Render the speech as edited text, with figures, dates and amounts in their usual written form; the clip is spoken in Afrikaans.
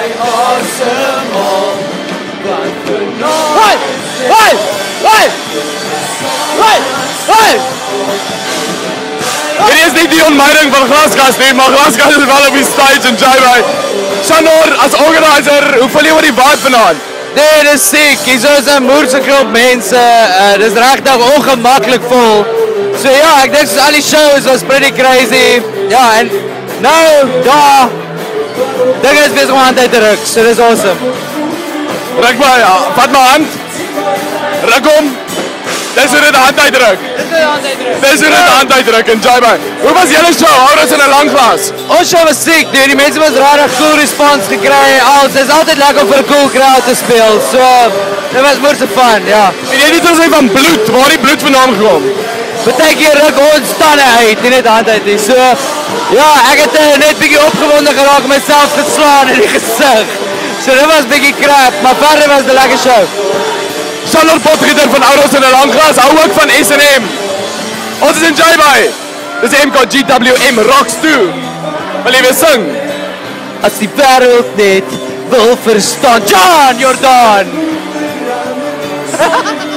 asemhaal. Dit is nie die onmeiding van Glasgas nie, maar Glasgas is wel op die stage en J-Bay. Shanor, as organizer, hoe voel jy oor die vibe vanaand? Nee, dit is siek. Hier is 'n moerse groep mense. Dis regtig ongemaklik vol. So ja, ek dink soos al die shows was pretty crazy. Ja, en nou, daar dinge is besig om hand uit te ruk. So dis awesome. Ruk maar, ja, vat my hand. Ruk hom. Dis hoe dit die hand uitdruk. Dis hoe dit die hand uitdruk en J-Bay. Hoe was julle show? Hou ons in 'n lang glas. Ons show was siek, dude. Die mense was regtig cool response gekry. Dit is altyd lekker om vir 'n cool crowd te speel. So, dit was moeite fun, ja. En jy het ons van bloed, waar die bloed vandaan gekom? Partykeer ruk ons tande uit, nie net hand uit nie. So, ja, ek het net 'n bietjie opgewonde geraak en myself geslaan in die gesig. So, dit was 'n bietjie crap, maar verder was dit 'n lekker show. Shalom Potgieter van Ouros in 'n lang glas, hou ook van S&M. Ons is in J-Bay. Dis MKGWM Rocks 2. Wil jy weer sing? As die wêreld net wil verstaan. John Jordan!